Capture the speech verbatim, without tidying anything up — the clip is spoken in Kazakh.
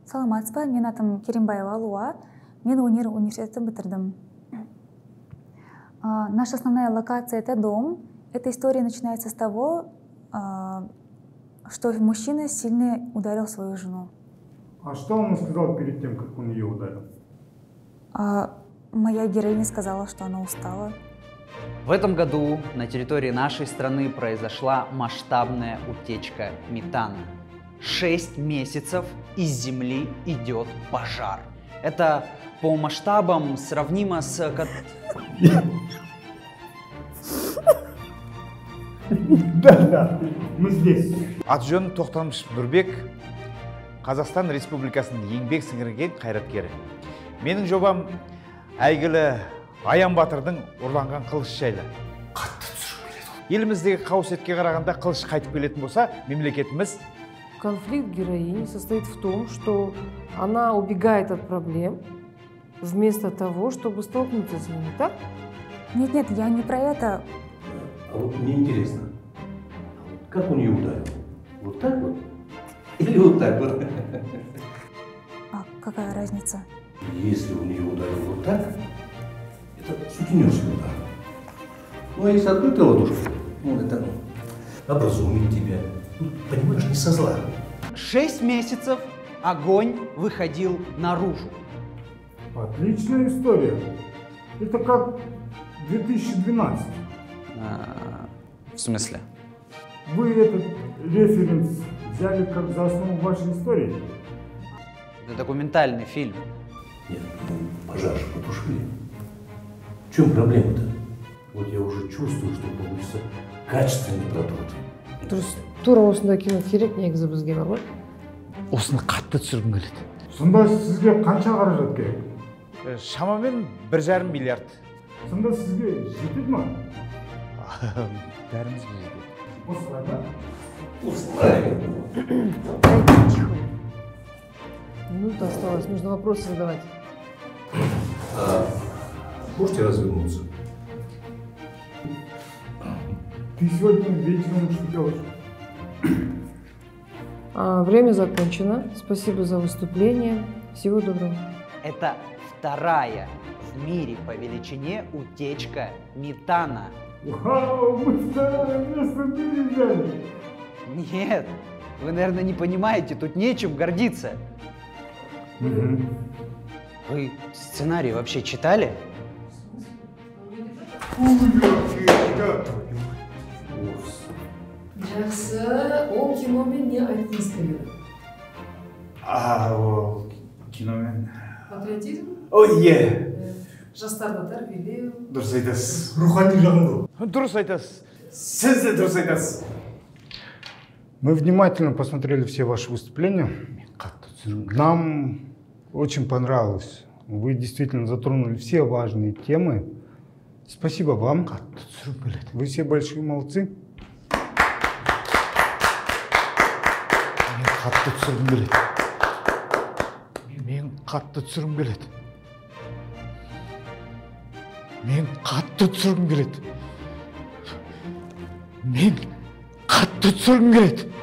Саламатсыз ба, мен атым Керимбаева Алуа, мен өнер университетін бітірдім. А, наша основная локация — это дом. Эта история начинается с того, а, что мужчина сильно ударил свою жену. А что он сказал перед тем, как он ее ударил? А, моя героиня сказала, что она устала. В этом году на территории нашей страны произошла масштабная утечка метана. Шесть месяцев из земли идет пожар. Это по масштабам сравнимо с... Да, да, мы здесь. Аты-жөнім Тоқтамыш Нұрбек, Қазақстан Республикасының еңбек сіңірген қайраткері. Менің жобам әйгілі Аян Батырдың ұрланған қылыш жайлы. Қатты түсіріп келеді. Еліміздегі қауесетке қарағанда қылыш қайтып келетін болса, мемлекетіміз... Конфликт героини состоит в том, что она убегает от проблем вместо того, чтобы столкнуться с ними, так? Нет, нет, я не про это. А вот мне интересно, как он ее ударил? Вот так вот? Или вот так вот? А какая разница? Если он ее ударил вот так, это сутенерский удар. Ну а если открытая ладошка, ну это образумит тебя. Ну, понимаешь, не со зла. Шесть месяцев огонь выходил наружу. Отличная история. Это как две тысячи двенадцать. А, в смысле? Вы этот референс взяли как за основу вашей истории? Это документальный фильм. Нет, ну пожар же потушили. В чем проблема-то? Вот я уже чувствую, что получится качественный продукт. Дұрыс, тура осындай кино керек негізі бізге, бар ғой? Осыны қатты түсіргім келеді. Сонда сізге қанша қаражат керек? Шамамен бір жарым миллиард. Сонда сізге жетеді ма? Бәріміз жетеді. Осылай да? Осылай. Дайте тихо. Минута осталась, нужно вопросы задавать. А можете развернуться? Ты сегодня вечером что делаешь? А, время закончено. Спасибо за выступление. Всего доброго. Это вторая в мире по величине утечка метана. Вау, мы второе место в мире взяли. Нет, вы, наверное, не понимаете, тут нечем гордиться. Угу. Вы сценарий вообще читали? Жақсы, ол киномен не айтқыңыз келеді? А, ол киномен... Патриотизм? Ой, е! Жастарды тәрбиелеу. Дұрыс айтасыз. Рухани жаңғыру. Дұрыс айтасыз. Сіз де дұрыс айтасыз. Мы внимательно посмотрели все ваши выступления. Нам очень понравилось. Вы действительно затронули все важные темы. Спасибо вам. Вы все большие молодцы. Қатты түсіргім келеді. Мен қатты түсіргім келеді. Мен қатты түсіргім келеді. Мен қатты түсіргім келеді.